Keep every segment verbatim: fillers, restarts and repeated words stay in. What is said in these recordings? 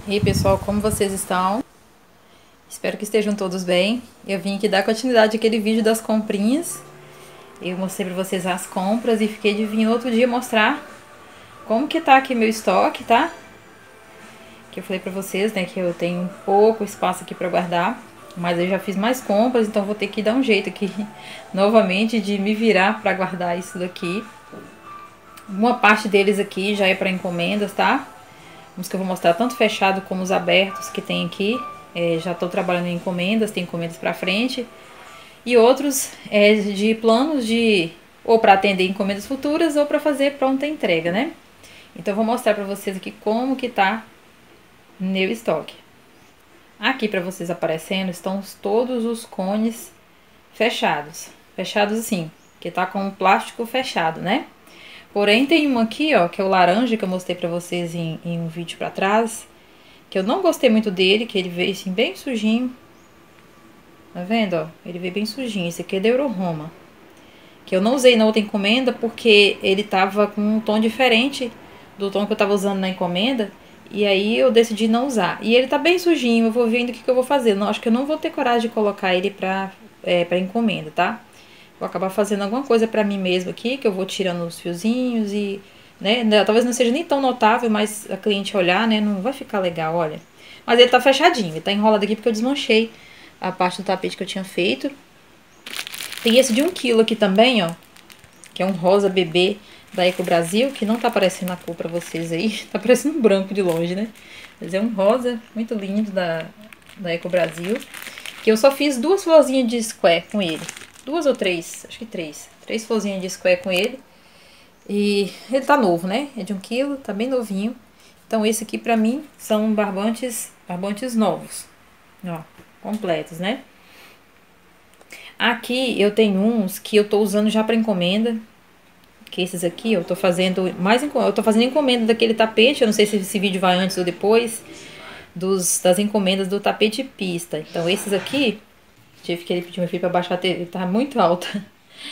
E aí, pessoal, como vocês estão? Espero que estejam todos bem. Eu vim aqui dar continuidade àquele vídeo das comprinhas. Eu mostrei pra vocês as compras e fiquei de vir outro dia mostrar como que tá aqui meu estoque, tá? Que eu falei pra vocês, né, que eu tenho pouco espaço aqui pra guardar. Mas eu já fiz mais compras, então vou ter que dar um jeito aqui novamente de me virar pra guardar isso daqui. Uma parte deles aqui já é pra encomendas, tá? Os que eu vou mostrar tanto fechado como os abertos que tem aqui. É, já estou trabalhando em encomendas, tem encomendas para frente. E outros é de planos de ou para atender encomendas futuras ou para fazer pronta entrega, né? Então eu vou mostrar para vocês aqui como que tá meu estoque. Aqui para vocês aparecendo estão todos os cones fechados. Fechados assim, que tá com o plástico fechado, né? Porém tem um aqui, ó, que é o laranja que eu mostrei pra vocês em, em um vídeo pra trás. Que eu não gostei muito dele, que ele veio assim bem sujinho. Tá vendo, ó? Ele veio bem sujinho. Esse aqui é da Euroroma. Que eu não usei na outra encomenda porque ele tava com um tom diferente do tom que eu tava usando na encomenda. E aí eu decidi não usar. E ele tá bem sujinho, eu vou vendo o que, que eu vou fazer. Não, acho que eu não vou ter coragem de colocar ele pra, é, pra encomenda, tá? Vou acabar fazendo alguma coisa pra mim mesmo aqui, que eu vou tirando os fiozinhos e, né, talvez não seja nem tão notável, mas a cliente olhar, né, não vai ficar legal, olha. Mas ele tá fechadinho, ele tá enrolado aqui porque eu desmanchei a parte do tapete que eu tinha feito. Tem esse de um quilo aqui também, ó, que é um rosa bebê da Eco Brasil, que não tá aparecendo a cor pra vocês aí, tá parecendo um branco de longe, né? Mas é um rosa muito lindo da, da Eco Brasil, que eu só fiz duas florzinhas de square com ele. Duas ou três, acho que três. Três florzinhas de square com ele. E ele tá novo, né? É de um quilo, tá bem novinho. Então esse aqui pra mim são barbantes, barbantes novos. Ó, completos, né? Aqui eu tenho uns que eu tô usando já pra encomenda. Que esses aqui eu tô fazendo mais eu tô fazendo encomenda daquele tapete. Eu não sei se esse vídeo vai antes ou depois dos, das encomendas do tapete pista. Então esses aqui tive que ele pedir meu filho pra baixar a T V, tá muito alta.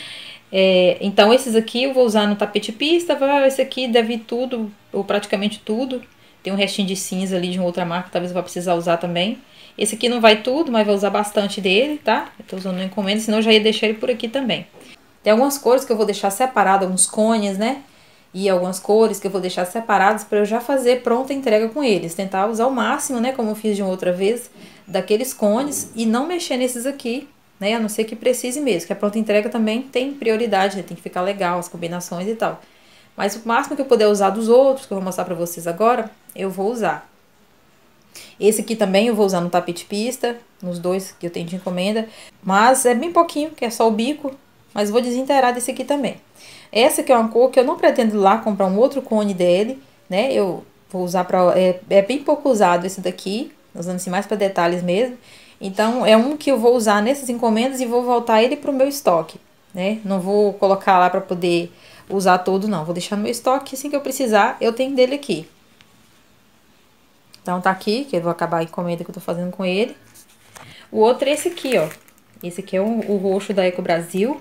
É, então esses aqui eu vou usar no tapete pista. Esse aqui deve ir tudo, ou praticamente tudo. Tem um restinho de cinza ali de uma outra marca, talvez eu vá precisar usar também. Esse aqui não vai tudo, mas vou usar bastante dele, tá? Eu tô usando no encomenda, senão eu já ia deixar ele por aqui também. Tem algumas cores que eu vou deixar separado, alguns cones, né? E algumas cores que eu vou deixar separados para eu já fazer pronta entrega com eles. Tentar usar o máximo, né? Como eu fiz de uma outra vez, daqueles cones e não mexer nesses aqui, né? A não ser que precise mesmo, que a pronta entrega também tem prioridade, né? Tem que ficar legal as combinações e tal. Mas o máximo que eu puder usar dos outros, que eu vou mostrar pra vocês agora, eu vou usar. Esse aqui também eu vou usar no tapete pista, nos dois que eu tenho de encomenda. Mas é bem pouquinho, que é só o bico, mas vou desinteirar desse aqui também. Essa aqui é uma cor que eu não pretendo ir lá comprar um outro cone dele, né? Eu vou usar pra... É, é bem pouco usado esse daqui, usando assim mais para detalhes mesmo. Então, é um que eu vou usar nessas encomendas e vou voltar ele pro meu estoque, né? Não vou colocar lá para poder usar todo, não. Vou deixar no meu estoque, assim que eu precisar, eu tenho dele aqui. Então, tá aqui, que eu vou acabar a encomenda que eu tô fazendo com ele. O outro é esse aqui, ó. Esse aqui é o, o roxo da Eco Brasil.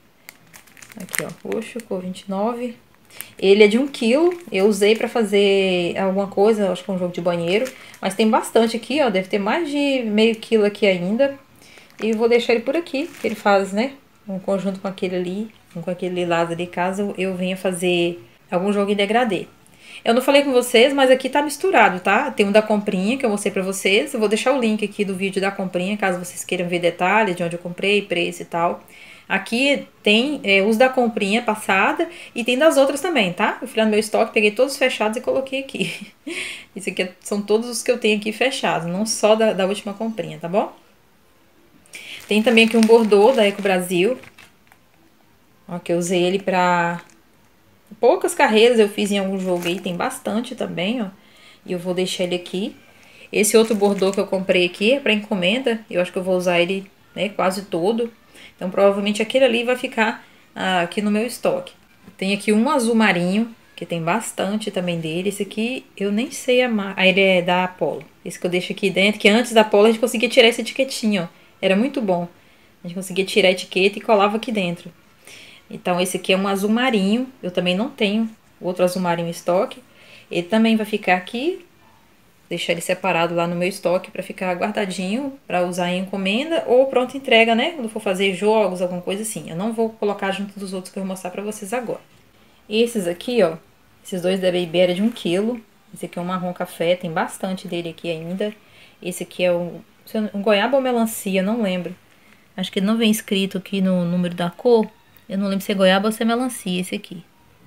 Aqui, ó, roxo, cor vinte e nove. Ele é de um quilo, eu usei pra fazer alguma coisa, acho que é um jogo de banheiro. Mas tem bastante aqui, ó, deve ter mais de meio quilo aqui ainda. E vou deixar ele por aqui, que ele faz, né, um conjunto com aquele ali, com aquele lilás ali, caso eu venha fazer algum jogo em degradê. Eu não falei com vocês, mas aqui tá misturado, tá? Tem um da comprinha, que eu mostrei pra vocês. Eu vou deixar o link aqui do vídeo da comprinha, caso vocês queiram ver detalhes de onde eu comprei, preço e tal. Aqui tem é, os da comprinha passada e tem das outras também, tá? Eu fui lá no meu estoque, peguei todos fechados e coloquei aqui. Isso aqui são todos os que eu tenho aqui fechados, não só da, da última comprinha, tá bom? Tem também aqui um bordô da Eco Brasil. Ó, que eu usei ele pra... Poucas carreiras eu fiz em algum jogo aí, tem bastante também, ó. E eu vou deixar ele aqui. Esse outro bordô que eu comprei aqui é pra encomenda. Eu acho que eu vou usar ele, né, quase todo. Então, provavelmente aquele ali vai ficar ah, aqui no meu estoque. Tem aqui um azul marinho, que tem bastante também dele. Esse aqui, eu nem sei a marca. Ah, ele é da Apollo. Esse que eu deixo aqui dentro, que antes da Apollo a gente conseguia tirar essa etiquetinha, ó. Era muito bom. A gente conseguia tirar a etiqueta e colava aqui dentro. Então, esse aqui é um azul marinho. Eu também não tenho outro azul marinho em estoque. Ele também vai ficar aqui. deixar ele separado lá no meu estoque para ficar guardadinho para usar em encomenda ou pronta entrega, né? Quando for fazer jogos, alguma coisa assim. Eu não vou colocar junto dos outros que eu vou mostrar para vocês agora. Esses aqui, ó, esses dois da Baby Bear é de um quilo. Esse aqui é um marrom café, tem bastante dele aqui ainda. Esse aqui é um, um goiaba ou melancia, não lembro. Acho que ele não vem escrito aqui no número da cor. Eu não lembro se é goiaba ou se é melancia esse aqui.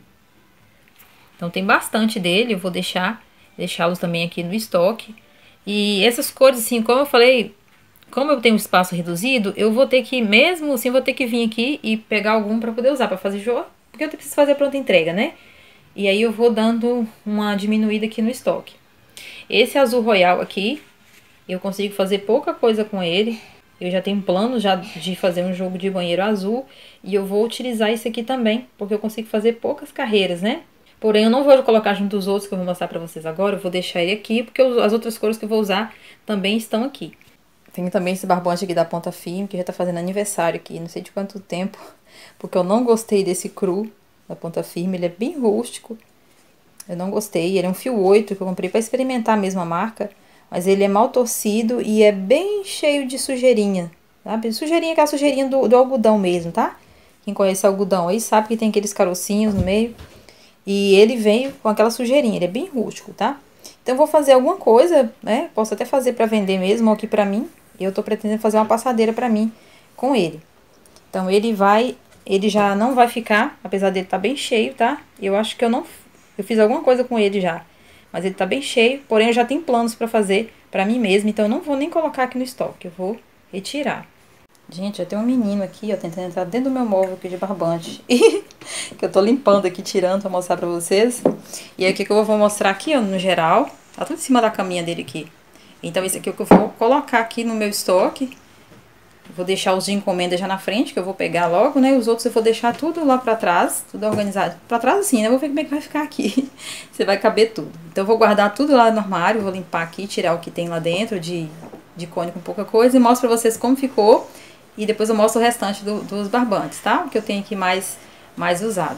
Então tem bastante dele, eu vou deixar, deixá-los também aqui no estoque. E essas cores, assim, como eu falei, como eu tenho um espaço reduzido, eu vou ter que, mesmo assim, vou ter que vir aqui e pegar algum pra poder usar, pra fazer jogo, porque eu preciso fazer a pronta entrega, né? E aí eu vou dando uma diminuída aqui no estoque. Esse azul royal aqui, eu consigo fazer pouca coisa com ele. Eu já tenho plano já de fazer um jogo de banheiro azul. E eu vou utilizar esse aqui também, porque eu consigo fazer poucas carreiras, né? Porém, eu não vou colocar junto dos outros que eu vou mostrar pra vocês agora. Eu vou deixar ele aqui, porque as outras cores que eu vou usar também estão aqui. Tem também esse barbante aqui da Ponta Firme, que já tá fazendo aniversário aqui, não sei de quanto tempo. Porque eu não gostei desse cru da Ponta Firme, ele é bem rústico. Eu não gostei, ele é um fio oito que eu comprei pra experimentar a mesma marca. Mas ele é mal torcido e é bem cheio de sujeirinha, sabe? Sujeirinha, aquela sujeirinha do, do algodão mesmo, tá? Quem conhece algodão aí sabe que tem aqueles carocinhos no meio. E ele vem com aquela sujeirinha, ele é bem rústico, tá? Então eu vou fazer alguma coisa, né? Posso até fazer pra vender mesmo aqui pra mim. Eu tô pretendendo fazer uma passadeira pra mim com ele. Então ele vai, ele já não vai ficar, apesar dele tá bem cheio, tá? Eu acho que eu não, eu fiz alguma coisa com ele já. Mas ele tá bem cheio, porém eu já tenho planos pra fazer pra mim mesma, então eu não vou nem colocar aqui no estoque, eu vou retirar. Gente, já tem um menino aqui, ó, tentando entrar dentro do meu móvel aqui de barbante. E que eu tô limpando aqui, tirando pra mostrar pra vocês. E aí o que, que eu vou mostrar aqui, ó, no geral, tá tudo em cima da caminha dele aqui. Então esse aqui é o que eu vou colocar aqui no meu estoque. Vou deixar os de encomenda já na frente, que eu vou pegar logo, né? Os outros eu vou deixar tudo lá pra trás, tudo organizado. Pra trás assim, né? Eu vou ver como é que vai ficar aqui. Você vai caber tudo. Então eu vou guardar tudo lá no armário, vou limpar aqui, tirar o que tem lá dentro de, de cone com pouca coisa. E mostro pra vocês como ficou. E depois eu mostro o restante do, dos barbantes, tá? O que eu tenho aqui mais, mais usado.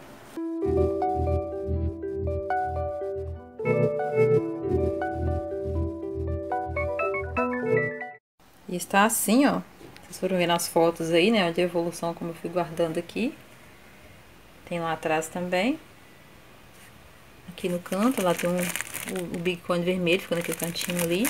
E está assim, ó. Vocês foram ver nas fotos aí, né? De evolução, como eu fui guardando aqui. Tem lá atrás também. Aqui no canto, lá tem um, o, o Big Cone vermelho, ficou naquele cantinho ali.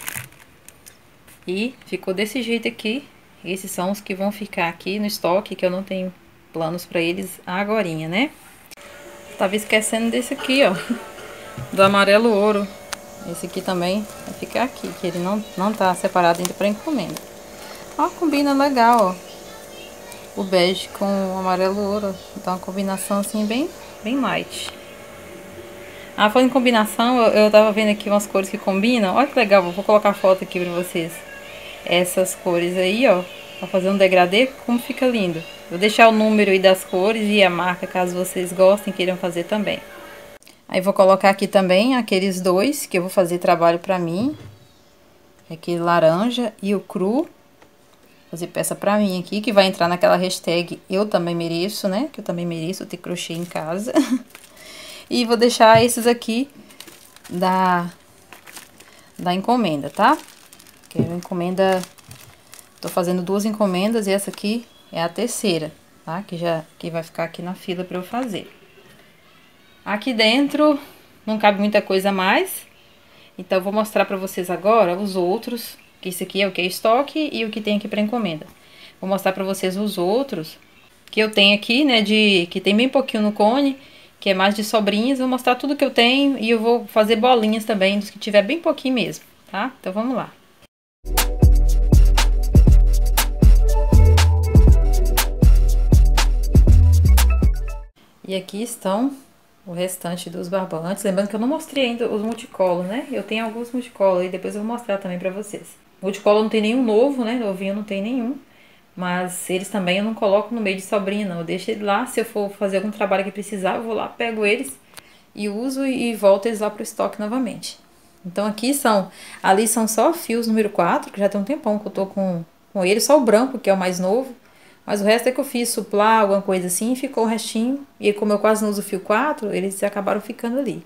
E ficou desse jeito aqui. Esses são os que vão ficar aqui no estoque, que eu não tenho planos pra eles agorinha, né? Tava esquecendo desse aqui, ó. Do amarelo ouro. Esse aqui também vai ficar aqui, que ele não, não tá separado ainda pra encomenda. Ó, combina legal, ó. O bege com o amarelo ouro. Então, uma combinação assim, bem, bem light. Ah, falando em combinação, eu, eu tava vendo aqui umas cores que combinam. Olha que legal, vou colocar foto aqui pra vocês. Essas cores aí, ó. Pra fazer um degradê, como fica lindo. Vou deixar o número aí das cores e a marca, caso vocês gostem, queiram fazer também. Aí vou colocar aqui também aqueles dois que eu vou fazer trabalho pra mim. Aquele laranja e o cru. Fazer peça pra mim aqui, que vai entrar naquela hashtag eu também mereço, né? Que eu também mereço ter crochê em casa. E vou deixar esses aqui da, da encomenda, tá? Que é uma encomenda... Tô fazendo duas encomendas e essa aqui é a terceira, tá? Que já que vai ficar aqui na fila pra eu fazer. Aqui dentro não cabe muita coisa a mais. Então eu vou mostrar pra vocês agora os outros. Que esse aqui é o que é estoque e o que tem aqui pra encomenda. Vou mostrar pra vocês os outros que eu tenho aqui, né? De, que tem bem pouquinho no cone, que é mais de sobrinhas. Vou mostrar tudo que eu tenho e eu vou fazer bolinhas também, dos que tiver bem pouquinho mesmo, tá? Então vamos lá. E aqui estão o restante dos barbantes. Lembrando que eu não mostrei ainda os multicolor, né? Eu tenho alguns multicolor e depois eu vou mostrar também pra vocês. Multicolor não tem nenhum novo, né? Novinho não tem nenhum. Mas eles também eu não coloco no meio de sobrinha, não. Eu deixo ele lá. Se eu for fazer algum trabalho que precisar, eu vou lá, pego eles e uso e volto eles lá pro estoque novamente. Então aqui são... Ali são só fios número quatro, que já tem um tempão que eu tô com, com ele. Só o branco, que é o mais novo. Mas o resto é que eu fiz suplar, alguma coisa assim, e ficou o restinho. E como eu quase não uso fio quatro, eles acabaram ficando ali.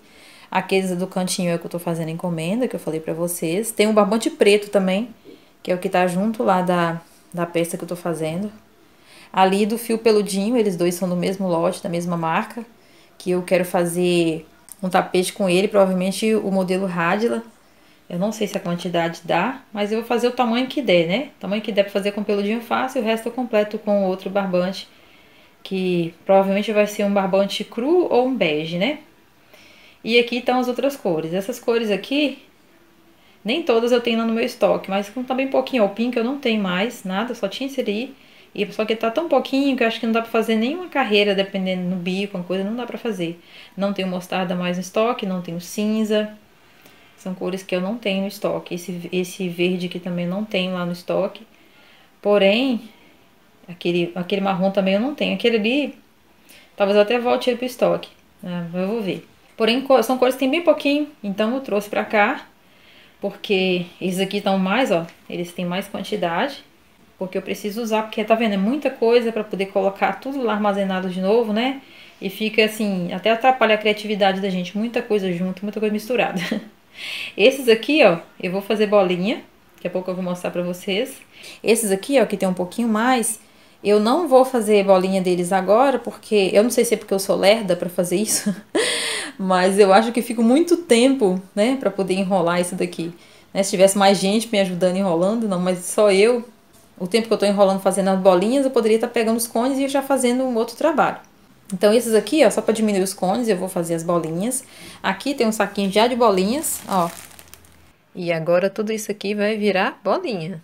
Aqueles do cantinho é o que eu tô fazendo encomenda, que eu falei pra vocês. Tem um barbante preto também, que é o que tá junto lá da, da peça que eu tô fazendo. Ali do fio peludinho, eles dois são do mesmo lote, da mesma marca, que eu quero fazer um tapete com ele, provavelmente o modelo Radila. Eu não sei se a quantidade dá, mas eu vou fazer o tamanho que der, né? O tamanho que der pra fazer com peludinho eu faço e o resto eu completo com outro barbante, que provavelmente vai ser um barbante cru ou um bege, né? E aqui estão as outras cores. Essas cores aqui, nem todas eu tenho lá no meu estoque, mas como tá bem pouquinho, ó, o pink eu não tenho mais, nada, só tinha esse ali. E só que tá tão pouquinho que eu acho que não dá pra fazer nenhuma carreira, dependendo no bico, uma coisa, não dá pra fazer. Não tenho mostarda mais no estoque, não tenho cinza. São cores que eu não tenho no estoque. Esse, esse verde aqui também não tenho lá no estoque. Porém, aquele, aquele marrom também eu não tenho. Aquele ali, talvez eu até volte ele pro estoque. Né? Eu vou ver. Porém, são cores que tem bem pouquinho. Então eu trouxe pra cá. Porque esses aqui estão mais, ó. Eles têm mais quantidade. Porque eu preciso usar. Porque tá vendo? É muita coisa pra poder colocar tudo lá armazenado de novo, né? E fica assim, até atrapalha a criatividade da gente. Muita coisa junto, muita coisa misturada. Esses aqui, ó, eu vou fazer bolinha. Daqui a pouco eu vou mostrar pra vocês. Esses aqui, ó, que tem um pouquinho mais, eu não vou fazer bolinha deles agora, porque eu não sei se é porque eu sou lerda pra fazer isso, mas eu acho que fico muito tempo, né, pra poder enrolar isso daqui. Né, se tivesse mais gente me ajudando enrolando, não, mas só eu, o tempo que eu tô enrolando fazendo as bolinhas, eu poderia estar pegando os cones e já fazendo um outro trabalho. Então, esses aqui, ó, só pra diminuir os cones, eu vou fazer as bolinhas. Aqui tem um saquinho já de bolinhas, ó. E agora tudo isso aqui vai virar bolinha.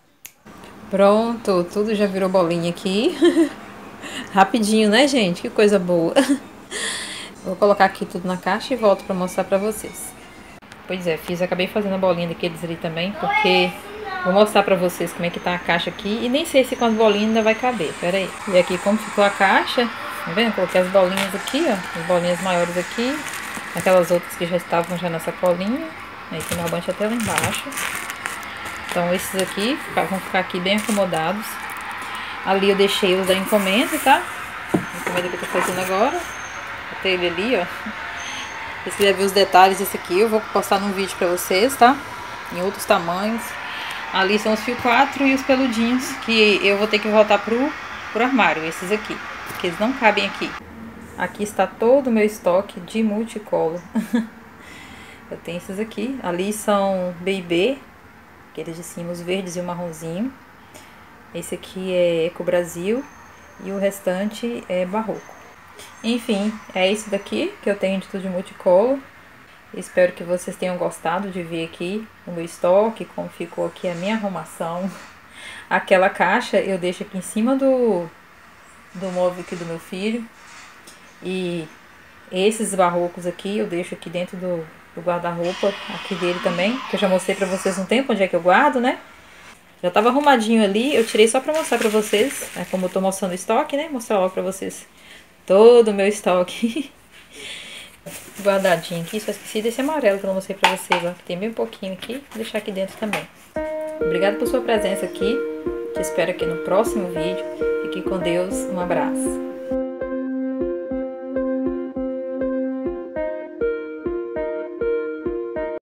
Pronto, tudo já virou bolinha aqui. Rapidinho, né, gente? Que coisa boa. Vou colocar aqui tudo na caixa e volto pra mostrar pra vocês. Pois é, fiz, acabei fazendo a bolinha daqueles ali também, porque vou mostrar pra vocês como é que tá a caixa aqui. E nem sei se com as bolinhas ainda vai caber, pera aí. E aqui como ficou a caixa, tá vendo? Coloquei as bolinhas aqui, ó, as bolinhas maiores aqui. Aquelas outras que já estavam já na sacolinha. Aí tem o barbante até lá embaixo. Então esses aqui vão ficar aqui bem acomodados. Ali eu deixei os da encomenda, tá? A encomenda que eu tô fazendo agora. Botei ele ali, ó. Se vocês quiserem ver os detalhes desse aqui, eu vou postar num vídeo pra vocês, tá? Em outros tamanhos. Ali são os fio quatro e os peludinhos, que eu vou ter que voltar pro, pro armário, esses aqui. Porque eles não cabem aqui. Aqui está todo o meu estoque de multicolor. Eu tenho esses aqui. Ali são B e B, aqueles de cima, os verdes e o marronzinho. Esse aqui é Eco Brasil e o restante é Barroco. Enfim, é esse daqui que eu tenho de tudo de multicolor. Espero que vocês tenham gostado de ver aqui o meu estoque, como ficou aqui a minha arrumação. Aquela caixa eu deixo aqui em cima do, do móvel aqui do meu filho. E esses barrocos aqui eu deixo aqui dentro do, do guarda-roupa aqui dele também, que eu já mostrei pra vocês um tempo onde é que eu guardo, né? Já tava arrumadinho ali, eu tirei só pra mostrar pra vocês, é como eu tô mostrando o estoque, né? Mostrar logo pra vocês todo o meu estoque guardadinho aqui. Só esqueci desse amarelo que eu não mostrei pra vocês, ó, que tem bem pouquinho aqui, vou deixar aqui dentro também. Obrigada por sua presença aqui, te espero aqui no próximo vídeo. Fique com Deus, um abraço.